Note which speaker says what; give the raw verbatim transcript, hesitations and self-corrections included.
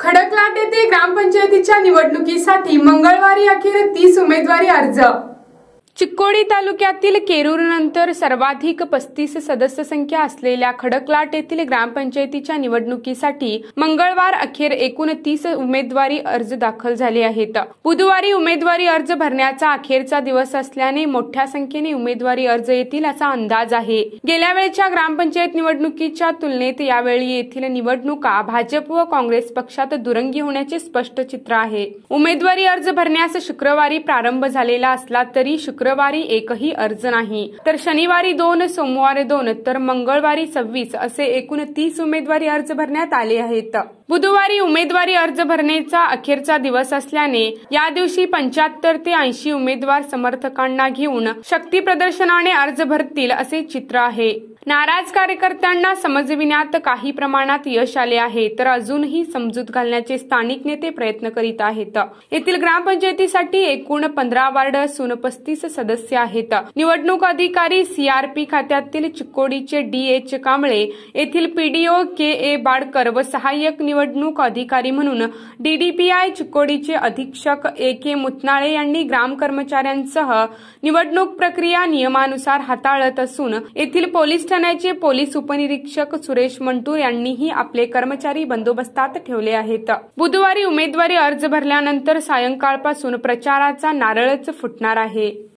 Speaker 1: खडकलाट येथे ग्रामपंचायतीच्या निवडणुकीसाठी मंगळवारी अखेर तीस उमेदवारी अर्ज। चिक्कोडी तालुक्यातील केरूरनंतर सर्वाधिक पस्तीस सदस्य संख्या असलेल्या खडकलाट येथील ग्रामपंचायतीच्या निवडणुकीसाठी मंगळवार अखेर एकूण तीस उमेदवारी अर्ज दाखल झाले आहेत। बुधवारी उमेदवारी अर्ज भरण्याचा अखेरचा दिवस असल्याने मोठ्या संख्येने उमेदवारी अर्ज येतील असा अंदाज आहे। गेल्या वेळच्या ग्रामपंचायत निवडणुकीच्या तुलनेत यावेळी येथील निवडणुका भाजप व काँग्रेस पक्षात दुरंगी होण्याचे स्पष्ट चित्र आहे। उमेदवारी अर्ज भरण्यास शुक्रवारी प्रारंभ झालेला असला तरी शुक्रवारी एकही अर्ज नाही, तर शनिवारी दोन, सोमवारी दोन तर मंगळवारी सव्वीस असे एकूण तीस उमेदवारी अर्ज भरण्यात आले आहेत। बुधवारी उमेदवारी अर्ज भरण्याचा अखेरचा दिवस असल्याने या दिवशी पंच्याहत्तर ते ऐंशी उमेदवार समर्थकांना घेऊन शक्ती प्रदर्शनाने अर्ज भरतील असे चित्र आहे। नाराज कार्यकर्त्यांना समजविण्यात काही प्रमाणात यश आले आहे, तर अजूनही समजूत घालण्याचे स्थानिक नेते प्रयत्न करीत आहेत। येथील ग्रामपंचायतीसाठी एकूण पंधरा वार्ड असून पस्तीस सदस्य आहेत। निवडणूक अधिकारी सीआरपी खात्यातील चिक्कोडीचे डी एच कांबळे, येथील पीडीओ के ए बाडकर व सहाय्यक निवडणूक अधिकारी म्हणून डीडीपीआय चिक्कोडीचे अधीक्षक ए के मुतनाळे यांनी ग्राम कर्मचाऱ्यांसह निवडणूक प्रक्रिया नियमानुसार हाताळत असून येथील पोलीस ठाण्याचे पोलीस उपनिरीक्षक सुरेश मंटूर यांनीही आपले कर्मचारी बंदोबस्तात ठेवले आहेत। बुधवारी उमेदवारी अर्ज भरल्यानंतर सायंकाळपासून प्रचाराचा नारळच फुटणार आहे।